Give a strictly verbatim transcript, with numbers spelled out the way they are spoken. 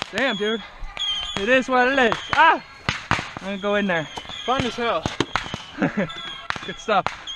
Damn, dude. It is what it is. Ah! I'm gonna go in there. Fun as hell. Good stuff.